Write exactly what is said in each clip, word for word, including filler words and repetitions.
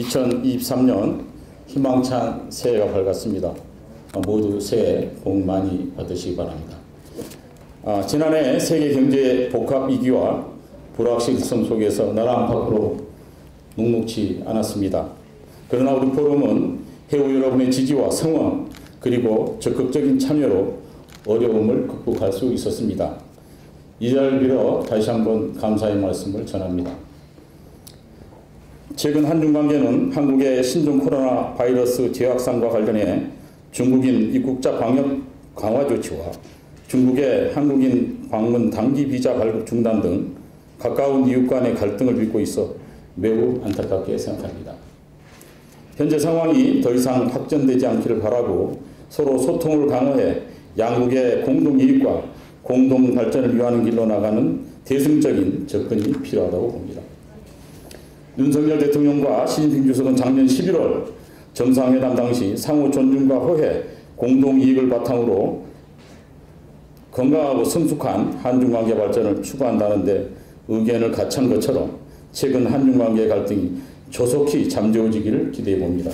이천이십삼 년 희망찬 새해가 밝았습니다. 모두 새해 복 많이 받으시기 바랍니다. 아, 지난해 세계 경제 복합 위기와 불확실성 속에서 나라 안팎으로 묵묵지 않았습니다. 그러나 우리 포럼은 해우 여러분의 지지와 성원 그리고 적극적인 참여로 어려움을 극복할 수 있었습니다. 이 자리를 빌어 다시 한번 감사의 말씀을 전합니다. 최근 한중 관계는 한국의 신종 코로나 바이러스 재확산과 관련해 중국인 입국자 방역 강화 조치와 중국의 한국인 방문 단기 비자 발급 중단 등 가까운 이웃 간의 갈등을 빚고 있어 매우 안타깝게 생각합니다. 현재 상황이 더 이상 확전되지 않기를 바라고 서로 소통을 강화해 양국의 공동 이익과 공동 발전을 위하는 길로 나가는 대승적인 접근이 필요하다고 봅니다. 윤석열 대통령과 시진핑 주석은 작년 십일월 정상회담 당시 상호 존중과 호혜, 공동 이익을 바탕으로 건강하고 성숙한 한중관계 발전을 추구한다는데 의견을 같이 한 것처럼 최근 한중관계 갈등이 조속히 잠재워지기를 기대해 봅니다.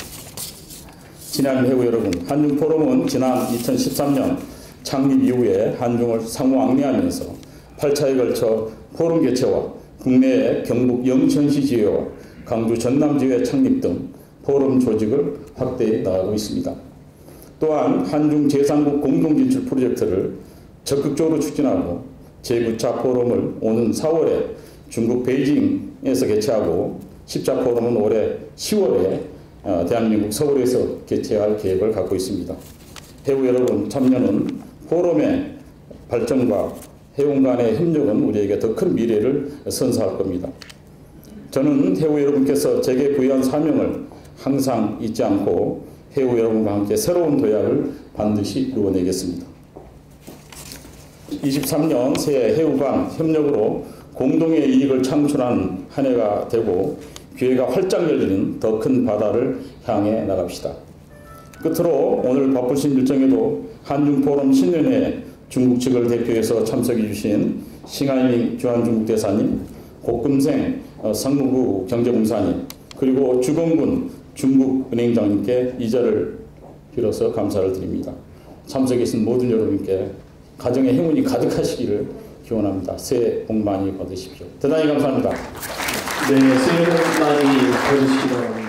친한 해우 여러분, 한중포럼은 지난 이천십삼 년 창립 이후에 한중을 상호 앙리하면서 팔 차에 걸쳐 포럼 개최와 국내의 경북 영천시 지회와 강주 전남지회 창립 등 포럼 조직을 확대해 나가고 있습니다. 또한 한중 제삼국 공동진출 프로젝트를 적극적으로 추진하고 제구 차 포럼을 오는 사월에 중국 베이징에서 개최하고 십 차 포럼은 올해 시월에 대한민국 서울에서 개최할 계획을 갖고 있습니다. 해우 여러분 참여는 포럼의 발전과 해운 간의 협력은 우리에게 더 큰 미래를 선사할 겁니다. 저는 해우 여러분께서 제게 부여한 사명을 항상 잊지 않고 해우 여러분과 함께 새로운 도약을 반드시 이루어내겠습니다. 이십삼 년 새해 해우 간 협력으로 공동의 이익을 창출하는 한 해가 되고 기회가 활짝 열리는 더 큰 바다를 향해 나갑시다. 끝으로 오늘 바쁘신 일정에도 한중포럼 신년회에 중국 측을 대표해서 참석해 주신 싱하이밍 주한중국 대사님, 고금생 상무부 경제공사님, 그리고 주건군 중국은행장님께 이 자리를 빌어서 감사를 드립니다. 참석해 주신 모든 여러분께 가정의 행운이 가득하시기를 기원합니다. 새해 복 많이 받으십시오. 대단히 감사합니다. 네, 새해 복 많이 받으시기 바랍니다.